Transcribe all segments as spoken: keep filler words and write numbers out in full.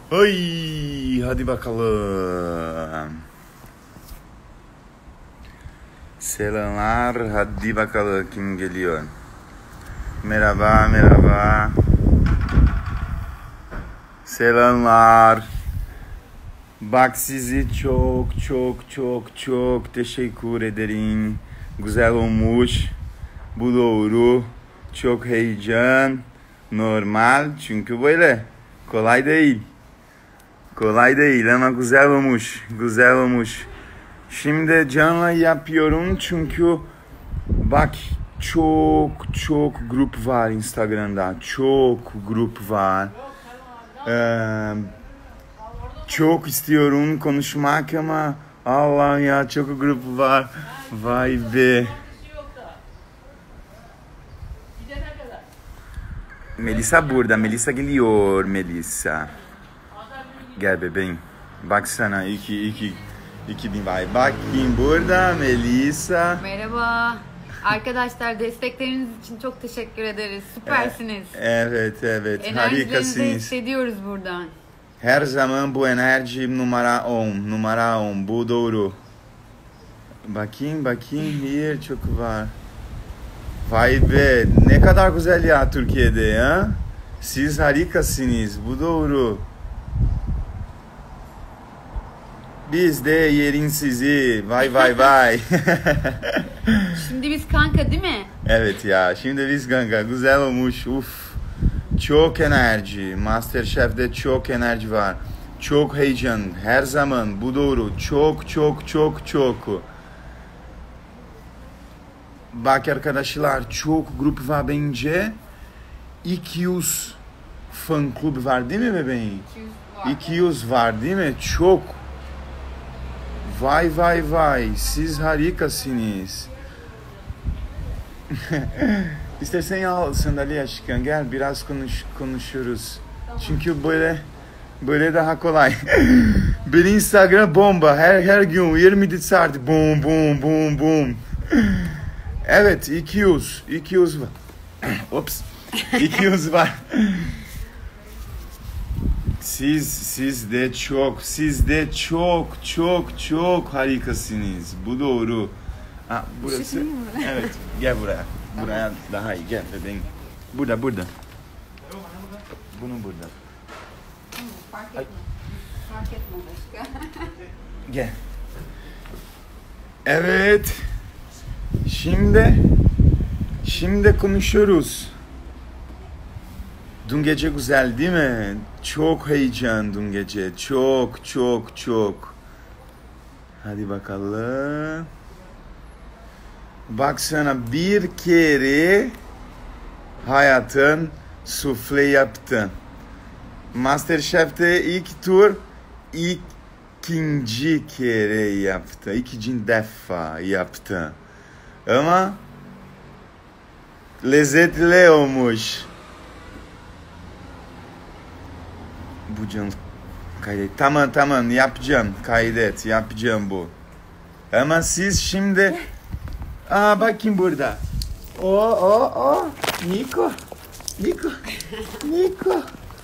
Oy, hadi bakalım. Selamlar, hadi bakalım kim geliyor. Merhaba, merhaba. Selamlar. Bak sizi çok çok çok çok teşekkür ederim. Güzel olmuş. Bu doğru. Çok heyecan. Normal çünkü böyle. Kolay değil. Kolay değil ama güzel olmuş. Güzel olmuş. Şimdi canlı yapıyorum çünkü bak çok çok grup var Instagram'da. Çok grup var. Ee, çok istiyorum konuşmak ama Allah ya çok grup var. Vay be. Melisa burada. Melisa geliyor. Melisa. Gel bebeğim. Baksana iki iki iki bin vay. Bak kim burada? Melisa. Merhaba. Arkadaşlar destekleriniz için çok teşekkür ederiz. Süpersiniz. Evet evet. Enerjilerinizi Harikasınız. hissediyoruz buradan. Her zaman bu enerji numara on. Numara on. Bu doğru. Bakayım bakayım. Hier çok var. Vay be. Ne kadar güzel ya Türkiye'de ya. Siz harikasınız. Bu doğru. Biz de yerin sizi. Vay vay vay. Şimdi biz kanka değil mi? Evet ya. Şimdi biz kanka. Güzel olmuş. Uf. Çok enerji. Masterchef'de çok enerji var. Çok heyecan. Her zaman. Bu doğru. Çok çok çok çok. Bak arkadaşlar. Çok grup var bence. iki yüz fan club var değil mi bebeğim? iki yüz var değil mi? Çok. Vay vay vay. Siz harikasınız. İstersen al sandalye aşkım. Gel biraz konuş, konuşuruz. Tamam. Çünkü böyle böyle daha kolay. Benim Instagram bomba. Her her gün yirmi dört saat bum bum bum bum. Evet iki yüz. iki yüz var. Ops. iki yüz var. Siz siz de çok siz de çok çok çok harikasınız. Bu doğru. Ha, burası. Evet. Gel buraya. Buraya daha iyi. Gel bebeğim. Burada burada. Bunun burada. Fark etme. Fark etme başka. Gel. Evet. Şimdi şimdi konuşuyoruz. Dün gece güzel değil mi? Çok heyecan dün gece. Çok çok çok. Hadi bakalım. Baksana bir kere hayatın sufle yaptın. Masterchef'te ilk tur ikinci kere yaptı. İkinci defa yaptı. Ama lezzetli olmuş. Bu can kaydet. Tamam tamam yapacağım. Kaydet yapacağım bu. Ama siz şimdi aa bakayım burada. O o o Niko. Niko. Niko.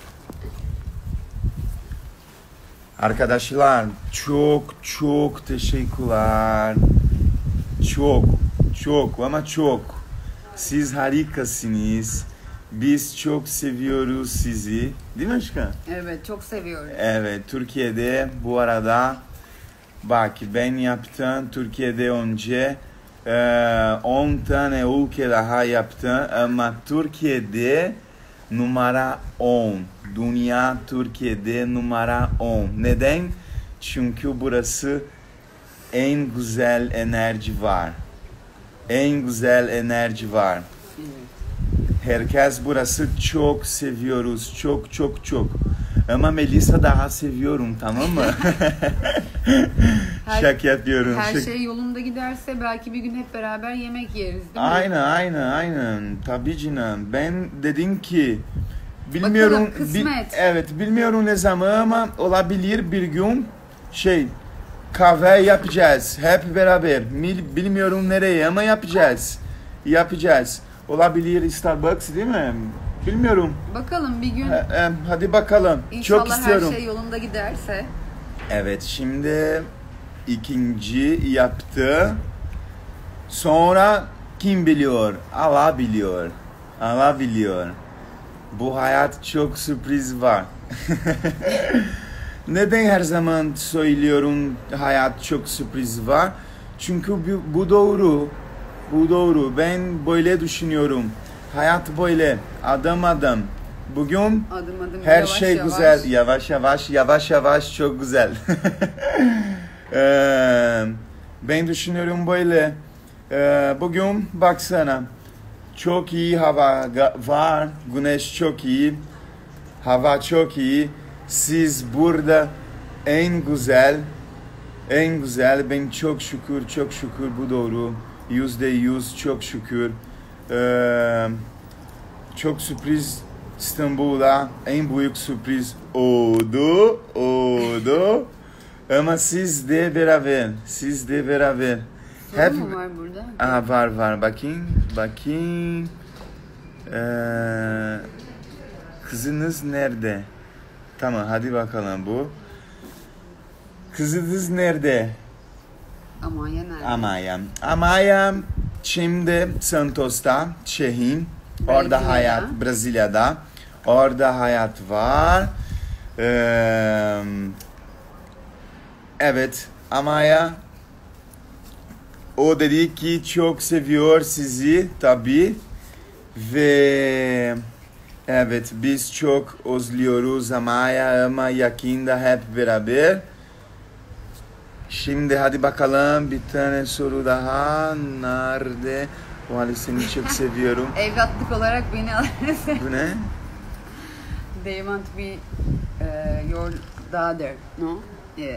Arkadaşlar çok çok teşekkürler. Çok çok ama çok. Siz harikasınız. Biz çok seviyoruz sizi. Değil mi aşkım? Evet çok seviyoruz. Evet Türkiye'de bu arada bak ben yaptım Türkiye'de önce on tane ülke daha yaptım ama Türkiye'de numara on. Dünya Türkiye'de numara on. Neden? Çünkü burası en güzel enerji var. En güzel enerji var. Herkes burası çok seviyoruz. Çok çok çok. Ama Melisa daha seviyorum tamam mı? Her, Şaka yapıyorum. Her Şak... şey yolunda giderse belki bir gün hep beraber yemek yeriz değil mi? Aynen aynen aynen. Tabii canım. Ben dedim ki bilmiyorum. Bakalım, kısmet. Bi- evet bilmiyorum ne zaman ama olabilir bir gün şey kahve yapacağız. Hep beraber. Bilmiyorum nereye ama yapacağız. Yapacağız. Olabilir Starbucks değil mi? Bilmiyorum. Bakalım bir gün E, e, hadi bakalım. inşallah Çok istiyorum. her şey yolunda giderse. Evet, şimdi ikinci yaptı. Sonra kim biliyor? Allah biliyor. Allah biliyor. Bu hayat çok sürpriz var. Neden her zaman söylüyorum hayat çok sürpriz var? Çünkü bu, bu doğru. Bu doğru. Ben böyle düşünüyorum. Hayat böyle. Adım adım. Bugün Adım adım her yavaş şey yavaş. güzel. Yavaş yavaş, yavaş yavaş çok güzel. Ee, ben düşünüyorum böyle. Ee, bugün baksana. Çok iyi hava var. Güneş çok iyi. Hava çok iyi. Siz burada en güzel. En güzel. Ben çok şükür, çok şükür bu doğru. Yüzde yüz çok şükür. Ee, çok sürpriz İstanbul'da. En büyük sürpriz oldu. Oldu. Ama siz de beraber. Siz de beraber. Sorun Hep... mu var burada? Aa, var var. Bakayım. Bakayım. Ee, kızınız nerede? Tamam hadi bakalım bu. Kızınız nerede? Amaya nerede? Amaya. Amaya şimdi Santos'ta, şehrin. Orada Brezilya'da. hayat, Brezilya'da. Orada hayat var. Ee, evet, Amaya. O dedi ki çok seviyor sizi tabii. Ve evet biz çok özlüyoruz Amaya ama yakında hep beraber. Şimdi hadi bakalım bir tane soru daha. Nerede? O halde seni çok seviyorum. Evlatlık olarak beni alırsın. Bu ne? They want to be uh, your daughter, no? Yeah.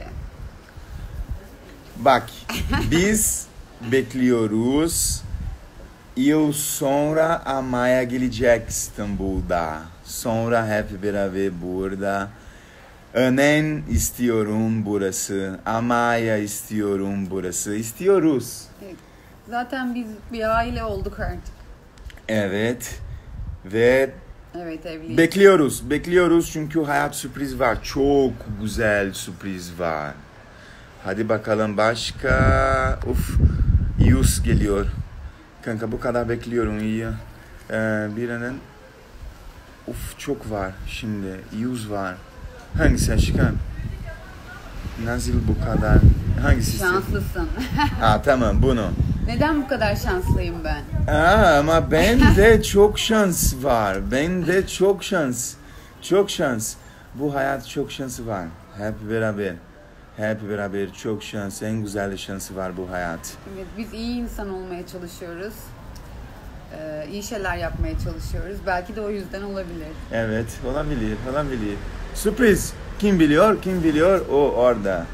Bak biz bekliyoruz. Yıl sonra Amaya gelecek İstanbul'da. Sonra hep beraber burada. Önen istiyorum burası. Amaya istiyorum burası. İstiyoruz. Evet. Zaten biz bir aile olduk artık. Evet. Ve Evet evliyiz. bekliyoruz. Bekliyoruz çünkü hayat sürpriz var. Çok güzel sürpriz var. Hadi bakalım başka. Uf. Yus geliyor. Kanka bu kadar bekliyorum iyi. Ee, birinin uf çok var şimdi. Yüz var. Hangisi aşkım? Nasıl bu kadar? Hangisi? Şanslısın. Ha tamam bunu. Neden bu kadar şanslıyım ben? Aa, ama ben de çok şans var. Ben de çok şans. Çok şans. Bu hayat çok şansı var. Hep beraber. Hep beraber çok şans. En güzel şansı var bu hayat. Evet, biz iyi insan olmaya çalışıyoruz. Ee, iyi şeyler yapmaya çalışıyoruz. Belki de o yüzden olabilir. Evet, olabilir, olabilir. Sürpriz. Kim biliyor, kim biliyor o orada.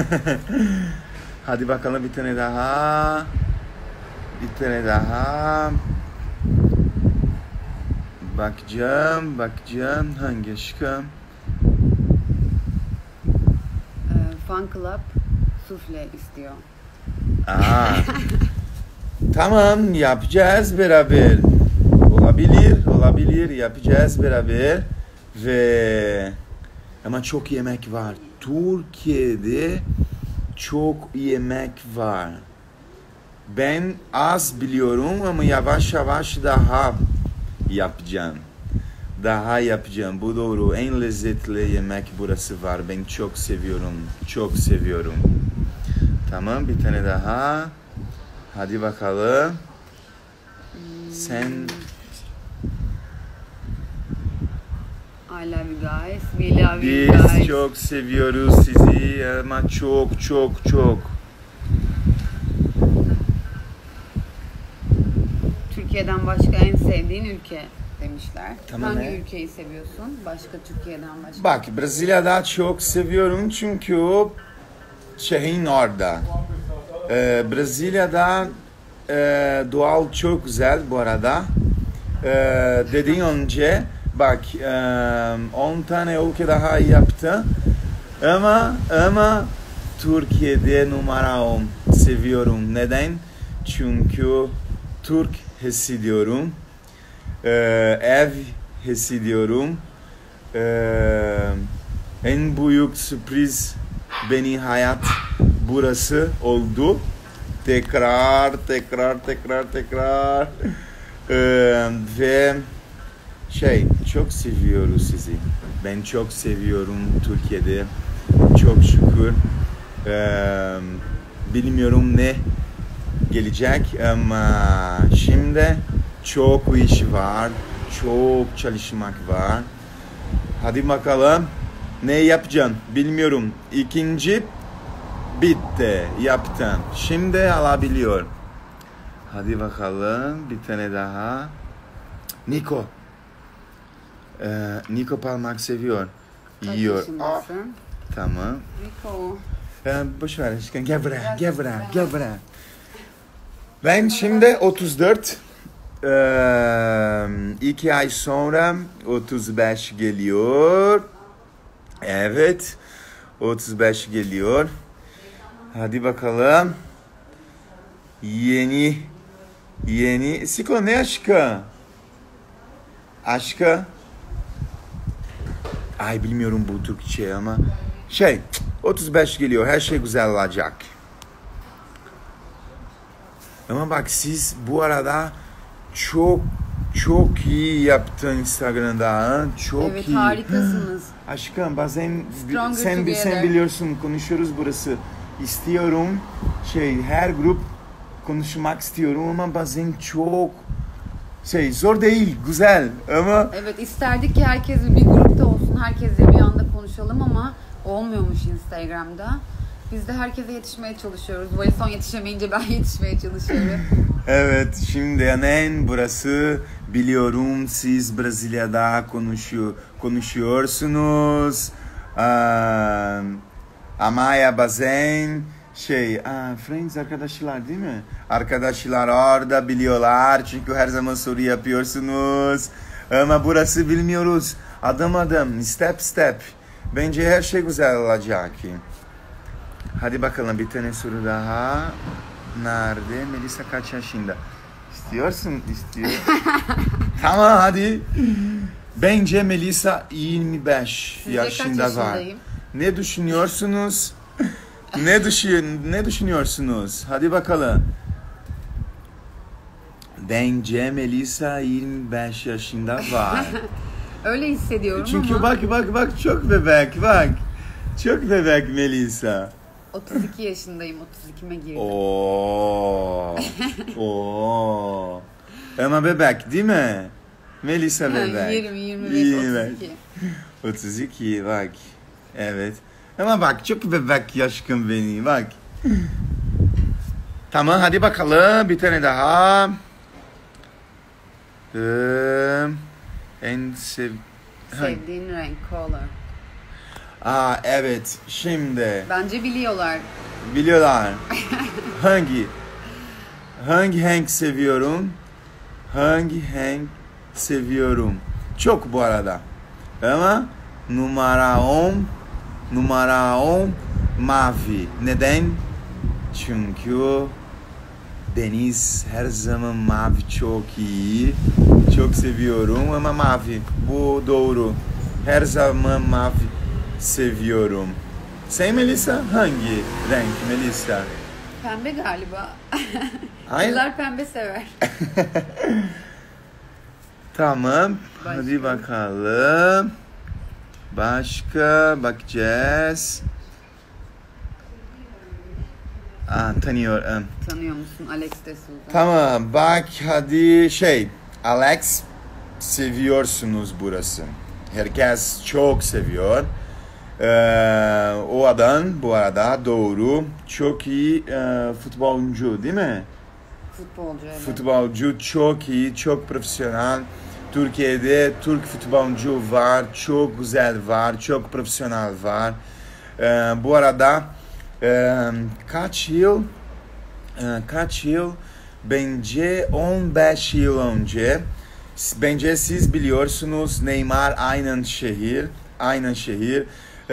Hadi bakalım bir tane daha. Bir tane daha. Bakacağım, bakacağım. Hangi aşkım? Ee, fan club sufle istiyor. Aa. Tamam, yapacağız beraber. Olabilir, olabilir. Yapacağız beraber. Ve ama çok yemek var. Türkiye'de çok yemek var. Ben az biliyorum ama yavaş yavaş daha yapacağım. Daha yapacağım. Bu doğru. En lezzetli yemek burası var. Ben çok seviyorum. Çok seviyorum. Tamam, bir tane daha. Hadi bakalım. Sen I love you guys. We love you biz guys. çok seviyoruz sizi ama çok çok çok. Türkiye'den başka en sevdiğin ülke demişler. Tamam, Hangi he. ülkeyi seviyorsun? Başka Türkiye'den başka. Bak, Brezilya'da çok seviyorum çünkü şehrin orada. Ee, Brezilya'da e, doğal çok güzel bu arada. Ee, dediğin önce bak on tane ülke daha yaptı. Ama ama Türkiye'de numara on seviyorum. Neden? Çünkü Türk hissediyorum. Ee, ev hissediyorum. Ee, en büyük sürpriz beni hayat burası oldu. Tekrar, tekrar, tekrar, tekrar. Ee, ve şey, çok seviyoruz sizi. Ben çok seviyorum Türkiye'de. Çok şükür. Ee, bilmiyorum ne gelecek ama şimdi çok iş var. Çok çalışmak var. Hadi bakalım. Ne yapacağım bilmiyorum. İkinci bitti. Yaptım. Şimdi alabiliyor. Hadi bakalım. Bir tane daha. Niko. Ee, Niko parmak seviyor. Kaç Yiyor. yaşındasın? Tamam. Niko. Ee, boş ver aşkım. Gel buraya. Gel buraya. Gel buraya. Ben şimdi otuz dört. Ee, iki ay sonra otuz beş geliyor. Evet. otuz beş geliyor. Hadi bakalım. Yeni. Yeni. Siko ne aşkı? Aşkı. Ay bilmiyorum bu Türkçe ama. Şey. otuz beş geliyor. Her şey güzel olacak. Ama bak siz bu arada çok çok iyi yaptın Instagram'da. Ha? Çok Evet, iyi. harikasınız. Aşkım bazen Stronger sen together. sen biliyorsun konuşuyoruz burası. İstiyorum şey her grup konuşmak istiyorum ama bazen çok şey zor değil, güzel ama Evet, isterdik ki herkes bir grupta olsun, herkesle bir anda konuşalım ama olmuyormuş Instagram'da. Biz de herkese yetişmeye çalışıyoruz. Bu son yetişemeyince ben yetişmeye çalışıyorum. evet şimdi yani burası biliyorum siz Brezilya'da konuşuyor, konuşuyorsunuz. Aa, ama ya bazen şey aa, Friends arkadaşlar değil mi? Arkadaşlar orada biliyorlar çünkü her zaman soru yapıyorsunuz. Ama burası bilmiyoruz. Adım adım, step step. Bence her şey güzel olacak. Hadi bakalım bir tane soru daha. Nerede? Melisa kaç yaşında? İstiyorsun, istiyor. Tamam hadi. Bence Melisa yirmi beş Sizce yaşında kaç var. yaşındayım? Ne düşünüyorsunuz? ne düşün ne düşünüyorsunuz? Hadi bakalım. Bence Melisa yirmi beş yaşında var. Öyle hissediyorum Çünkü ama bak bak bak çok bebek bak. Çok bebek Melisa. otuz iki yaşındayım, otuz ikime girdim. Oo. Oo. Ama bebek değil mi? Melisa bebek. yirmi, yirmi beş, yirmi otuz iki. otuz iki bak. Evet. Ama bak çok bebek yaşkın beni bak. Tamam hadi bakalım bir tane daha. Ee, en sev... Sevdiğin renk, color. Aa evet şimdi Bence biliyorlar. biliyorlar. hangi hangi renk seviyorum? Hangi renk seviyorum? Çok bu arada. Ama numara on numara on mavi. Neden? Çünkü deniz her zaman mavi çok iyi. Çok seviyorum ama mavi. Bu doğru. Her zaman mavi seviyorum. Sen Melisa hangi renk Melisa? Pembe galiba. Aynen. Kızlar pembe sever. Tamam. Başka? Hadi bakalım. Başka bakacağız. Aa, tanıyorum. Tanıyor musun Alex de Souza? Tamam bak hadi şey Alex seviyorsunuz burası. Herkes çok seviyor. Ee, o adam bu arada doğru çok iyi e, futbolcu değil mi? Futbolcu, evet. Futbolcu çok iyi, çok profesyonel. Türkiye'de Türk futbolcu var, çok güzel var, çok profesyonel var. Ee, bu arada e, kaç yıl, e, kaç yıl, bence on beş yıl önce, bence siz biliyorsunuz Neymar aynı şehir, aynı şehir. Ee,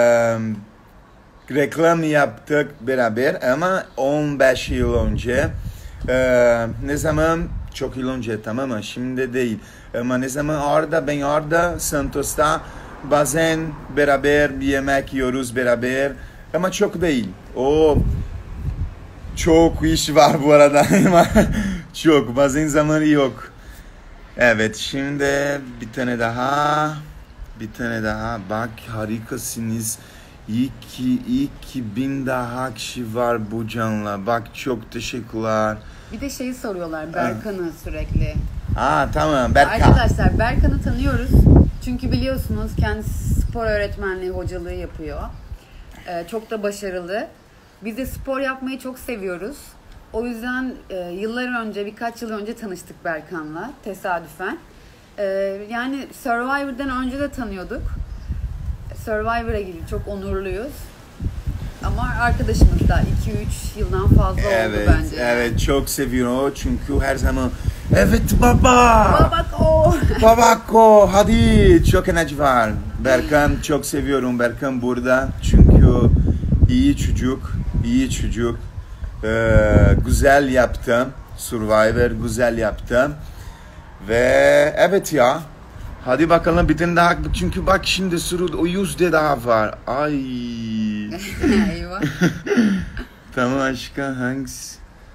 reklam yaptık beraber ama on beş yıl önce. Ee, ne zaman? Çok yıl önce tamam mı? Şimdi değil. Ama ne zaman orada, ben orada Santos'ta bazen beraber bir yemek yiyoruz beraber. Ama çok değil. O çok iş var bu arada. Çok, bazen zamanı yok. Evet, şimdi bir tane daha. Bir tane daha. Bak, harikasınız. İki, iki bin daha kişi var bu canla. Bak, çok teşekkürler. Bir de şeyi soruyorlar, Berkan'ı sürekli. Aa, tamam, Berkan. Arkadaşlar, Berkan'ı tanıyoruz. Çünkü biliyorsunuz kendisi spor öğretmenliği, hocalığı yapıyor. Ee, çok da başarılı. Biz de spor yapmayı çok seviyoruz. O yüzden e, yıllar önce, birkaç yıl önce tanıştık Berkan'la tesadüfen. E, yani Survivor'dan önce de tanıyorduk. Survivor'a girdik, çok onurluyuz. Ama arkadaşımız da iki üç yıldan fazla evet, oldu bence. Evet, çok seviyorum o çünkü her zaman evet baba. Babako. Babako, hadi çok enerji var. Berkan çok seviyorum. Berkan burada çünkü iyi çocuk, iyi çocuk. Ee, güzel yaptım. Survivor güzel yaptım. Ve evet ya. Hadi bakalım bir tane daha. Çünkü bak şimdi sürü o yüzde daha var. Ay. Eyvah. Tamam aşkım, hangisi?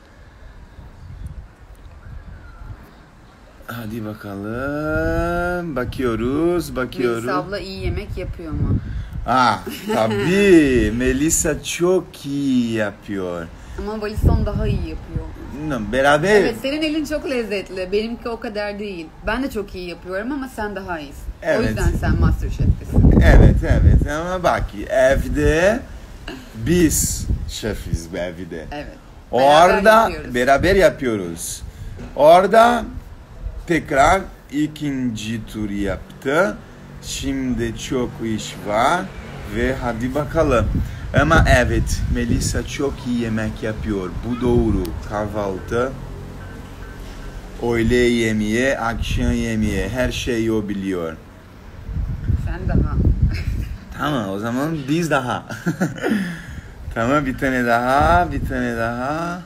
Hadi bakalım. Bakıyoruz, bakıyoruz. Melisa abla iyi yemek yapıyor mu? Ah, tabii. Melisa çok iyi yapıyor. Ama Valison daha iyi yapıyor. No, beraber. Evet, senin elin çok lezzetli. Benimki o kadar değil. Ben de çok iyi yapıyorum ama sen daha iyisin. Evet. O yüzden sen MasterChef'tesin. Evet, evet. Ama bak evde biz şefiz bu evde. Evet. Orada Beraber yapıyoruz. beraber yapıyoruz. Orada tekrar ikinci tur yaptı. Şimdi çok iş var ve hadi bakalım. Ama evet, Melisa çok iyi yemek yapıyor. Bu doğru. Kahvaltı, öğle yemeği, akşam yemeği, her şeyi o biliyor. Sen daha. Tamam, o zaman biz daha. Tamam, bir tane daha, bir tane daha.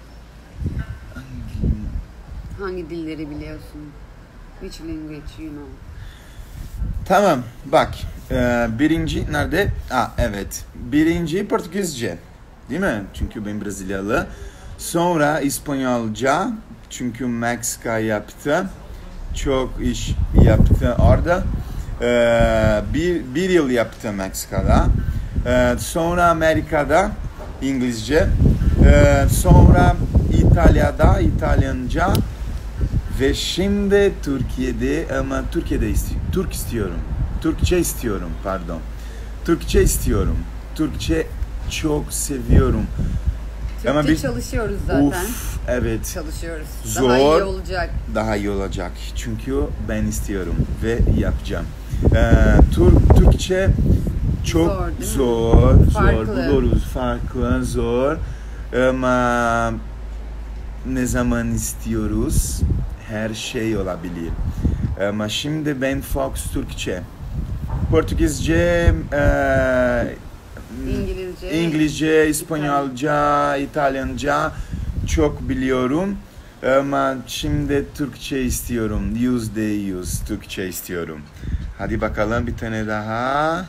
Hangi dilleri biliyorsun? Which language you know? Tamam, bak. Ee, birinci nerede? Ah, evet. Birinci Portekizce. Değil mi? Çünkü ben Brezilyalı. Sonra İspanyolca. Çünkü Meksika yaptı. Çok iş yaptı orada. Ee, bir, bir yıl yaptı Meksika'da. Ee, sonra Amerika'da İngilizce. Ee, sonra İtalya'da İtalyanca. Ve şimdi Türkiye'de ama Türkiye'de istiyorum. Türk istiyorum. Türkçe istiyorum, pardon. Türkçe istiyorum. Türkçe çok seviyorum. Türkçe ama bir... çalışıyoruz zaten. Uf, evet. Çalışıyoruz. Zor. Daha iyi olacak. Daha iyi olacak. Çünkü ben istiyorum ve yapacağım. Ee, Türk Türkçe çok Zor, değil mi? zor, zor. Farklı. Bu doğru, farklı, zor. Ama ne zaman istiyoruz, her şey olabilir. Ama şimdi ben Fox Türkçe. Portekizce, e, İngilizce, İngilizce, İspanyolca, İtalyanca çok biliyorum. Ama şimdi Türkçe istiyorum. Yüzde yüz Türkçe istiyorum. Hadi bakalım bir tane daha.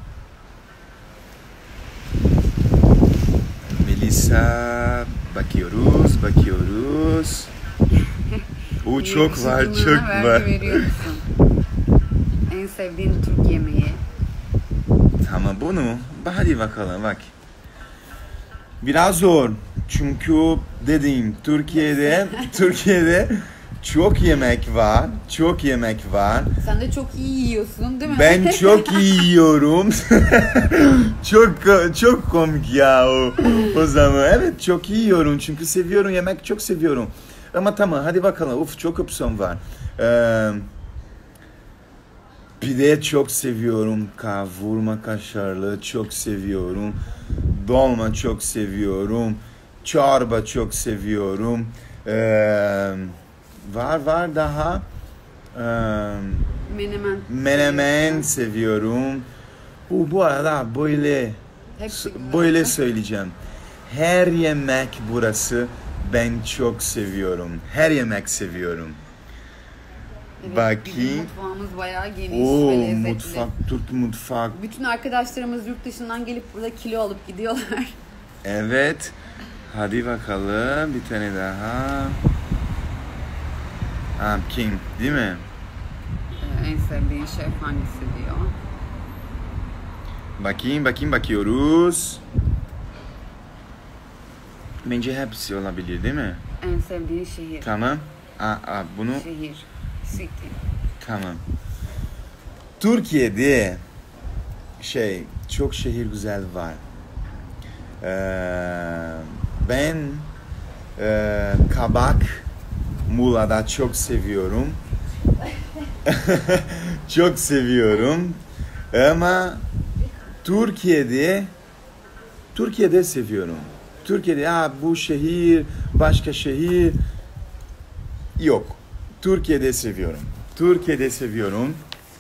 Melisa, bakıyoruz, bakıyoruz. O çok var, çok var. En sevdiğin Türk yemeği. Tamam, bunu hadi bakalım bak. Biraz zor. Çünkü dediğim Türkiye'de Türkiye'de çok yemek var. Çok yemek var. Sen de çok iyi yiyorsun, değil mi? Ben çok iyi yiyorum. çok çok komik ya o, o zaman. Evet, çok iyi yiyorum çünkü seviyorum yemek, çok seviyorum. Ama tamam, hadi bakalım. Uf, çok opsiyon var. Ee, pide çok seviyorum. Kavurma kaşarlı çok seviyorum. Dolma çok seviyorum. Çorba çok seviyorum. Ee, var var daha. Ee, Menemen. menemen seviyorum. Bu, bu arada böyle Hepsi böyle söyleyeceğim. Her yemek burası ben çok seviyorum. Her yemek seviyorum. Evet, Bakayım. bizim mutfağımız bayağı geniş Oo, ve lezzetli. mutfak, Türk mutfak. Bütün arkadaşlarımız yurt dışından gelip burada kilo alıp gidiyorlar. Evet. Hadi bakalım bir tane daha. Ha, King değil mi? Ee, en sevdiğin şef hangisi diyor. Bakayım bakayım bakıyoruz. Bence hepsi olabilir değil mi? En sevdiğin şehir. Tamam. Aa, aa, bunu Şehir. City. tamam. Türkiye'de şey çok şehir güzel var. Ee, ben e, Kabak Muğla'da çok seviyorum. Çok seviyorum. Ama Türkiye'de Türkiye'de seviyorum. Türkiye'de ha, bu şehir başka şehir yok. Türkiye'de seviyorum. Türkiye'de seviyorum.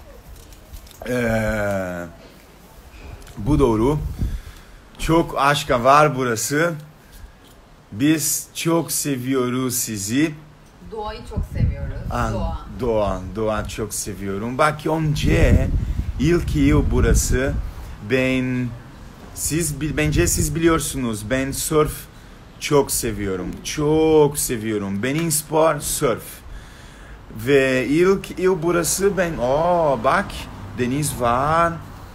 Ee, bu doğru. Çok aşka var burası. Biz çok seviyoruz sizi. Doğayı çok seviyoruz. Aa, Doğa. Doğa, doğa çok seviyorum. Bak önce ilk yıl burası. Ben siz bil- bence siz biliyorsunuz. Ben surf çok seviyorum. Çok seviyorum. Benim spor surf. Ve ilk yıl burası ben oh bak deniz var.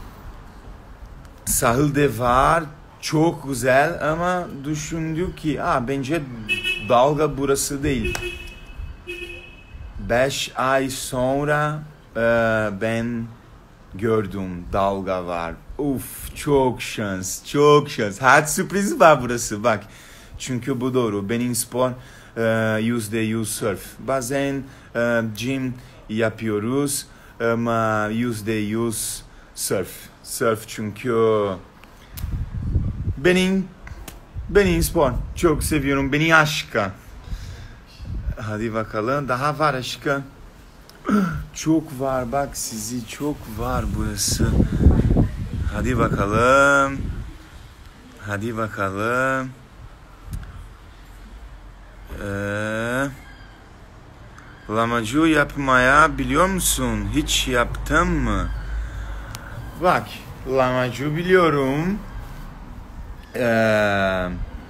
Sahilde var. Çok güzel ama düşündük ki ah, bence dalga burası değil. Beş ay sonra e, ben gördüm dalga var. Uf çok şans, çok şans. Hayat sürpriz var burası bak. Çünkü bu doğru. Benim spor e, yüzde yüz surf. Bazen e, gym yapıyoruz ama yüzde yüz surf. Surf çünkü benim benim spor. Çok seviyorum. Beni aşka. Hadi bakalım. Daha var aşkım. Çok var bak sizi çok var burası. Hadi bakalım. Hadi bakalım. Ee, Lahmacun yapmaya biliyor musun? Hiç yaptın mı? Bak lahmacun biliyorum. Ee,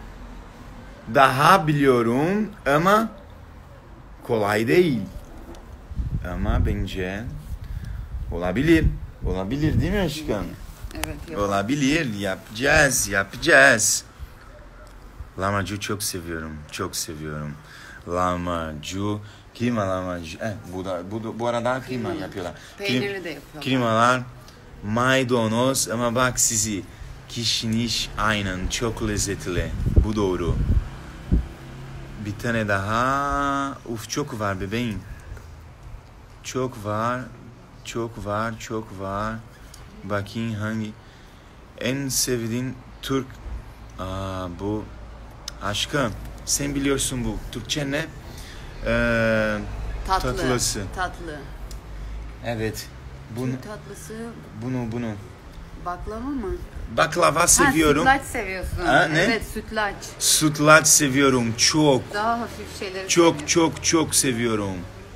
daha biliyorum ama kolay değil. Ama bence olabilir. Olabilir değil mi aşkım? Evet. Yok. Olabilir. Yapacağız. Yapacağız. Lahmacun çok seviyorum. Çok seviyorum. Lahmacun. Kıyma lahmacun. Eh, bu, da, bu, da, bu arada kıyma Kıyma. yapıyorlar. Peynirli de yapıyorlar. Kıymalar. Maydanoz. Ama bak sizi. Kişniş aynen. Çok lezzetli. Bu doğru. Bir tane daha. Uf çok var bebeğim. Çok var. Çok var. Çok var. Bakayım hangi. En sevdiğin Türk. Aa, bu. Aşkım. Sen biliyorsun bu. Türkçe ne? Ee, Tatlı. Tatlısı. Tatlı. Evet. Bunu, Türk tatlısı bunu, bunu. baklava mı? Baklava seviyorum. Ha, sütlaç seviyorsun. Ha, ne? Evet sütlaç. Sütlaç seviyorum. Çok. Daha hafif şeyleri Çok seviyorum. çok çok seviyorum.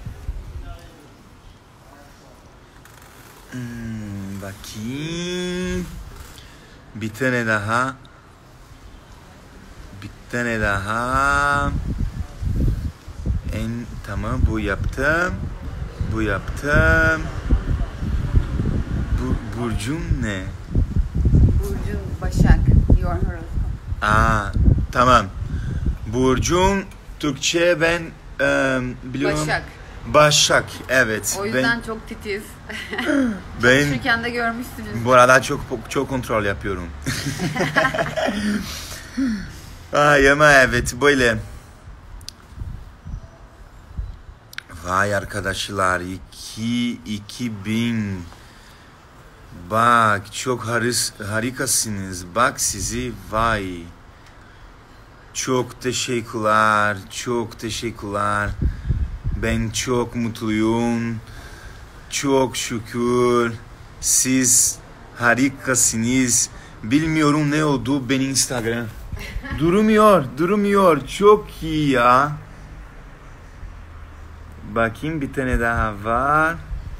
Hmm, bakayım. Bir tane daha. Bir tane daha. En tamam bu yaptım. Bu yaptım. Bu burcum ne? Burcu Başak. Your horoscope. Aa tamam. Burcum Türkçe ben e, biliyorum. Başak. Başak evet. O yüzden çok titiz. Ben Çalışırken de görmüşsünüz. bu arada çok çok kontrol yapıyorum. Ay ama evet böyle. Vay arkadaşlar iki iki bin. Bak çok haris, harikasınız. Bak sizi vay. Çok teşekkürler. Çok teşekkürler. Ben çok mutluyum. Çok şükür. Siz harikasınız. Bilmiyorum ne oldu benim Instagram. Durmuyor, durmuyor. Çok iyi ya. Bakayım bir tane daha var.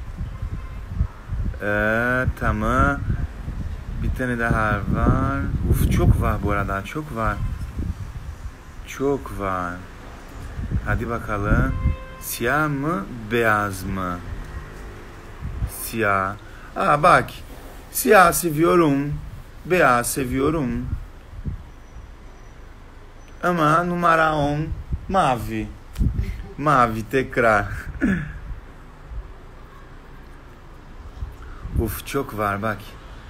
Ee, tamam. Bir tane daha var. Uf, çok var bu arada. Çok var. Çok var. Hadi bakalım. Siyah mı? Beyaz mı? Siyah. Aa bak. Siyah seviyorum. Beyaz seviyorum. Ama numara on. Mavi. Mavi tekrar. Uf, çok var bak.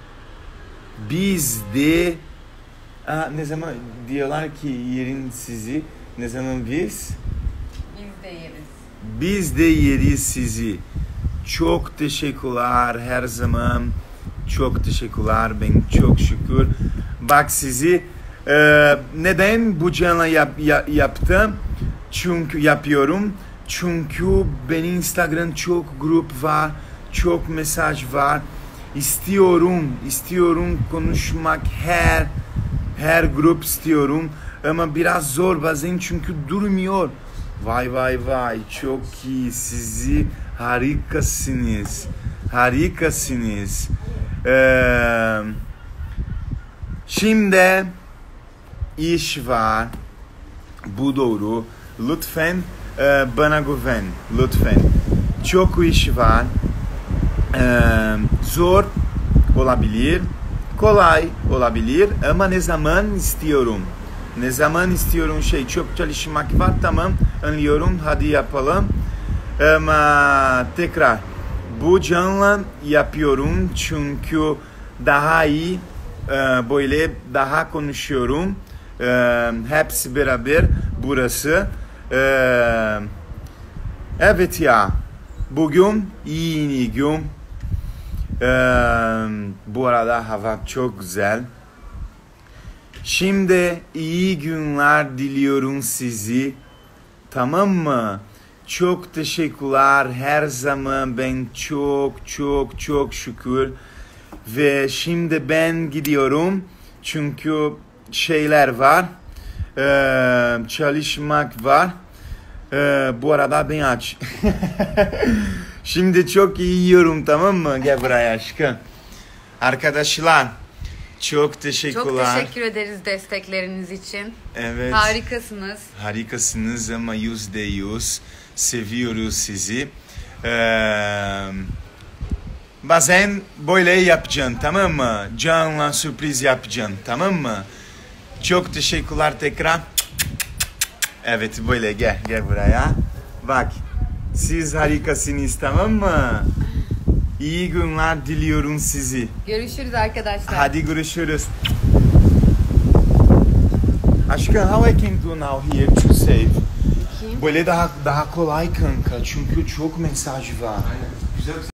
Biz de Aa, ne zaman diyorlar ki yerin sizi, ne zaman biz? Biz de yeriz. Biz de yeriz sizi. Çok teşekkürler her zaman. Çok teşekkürler. Ben çok şükür. Bak sizi e, neden bu canlı yap, yap, yaptım? Çünkü yapıyorum. Çünkü benim Instagram çok grup var. Çok mesaj var. İstiyorum, istiyorum konuşmak her her grup istiyorum. Ama biraz zor bazen çünkü durmuyor. Vay vay vay, çok iyi. Sizi harikasınız. Harikasınız. Ee, şimdi iş var. Bu doğru. Lütfen e, bana güven. Lütfen. Çok iş var. Ee, zor olabilir. Kolay olabilir. Ama ne zaman istiyorum. Ne zaman istiyorum şey. Çok çalışmak var. Tamam. Anlıyorum. Hadi yapalım. Ama tekrar. Bu canlı yapıyorum. Çünkü daha iyi e, böyle daha konuşuyorum. E, hepsi beraber burası. E, evet ya. Bugün yeni gün. Ee, bu arada hava çok güzel. Şimdi iyi günler diliyorum sizi. Tamam mı? Çok teşekkürler. Her zaman ben çok çok çok şükür. Ve şimdi ben gidiyorum. Çünkü şeyler var. Ee, çalışmak var. Ee, bu arada ben aç. Şimdi çok iyi yiyorum, tamam mı? Gel buraya aşkım. Arkadaşlar çok teşekkürler. Çok teşekkür ederiz destekleriniz için. Evet. Harikasınız. Harikasınız ama yüzde yüz seviyoruz sizi. Ee, bazen böyle yapacaksın, tamam mı? Canla sürpriz yapacaksın, tamam mı? Çok teşekkürler tekrar. Evet, böyle gel, gel buraya. Bak, siz harikasınız, tamam mı? İyi günler diliyorum sizi. Görüşürüz arkadaşlar. Hadi görüşürüz. Aşkım, how I can do now here to save? Böyle daha daha kolay kanka, çünkü çok mesaj var. Güzel.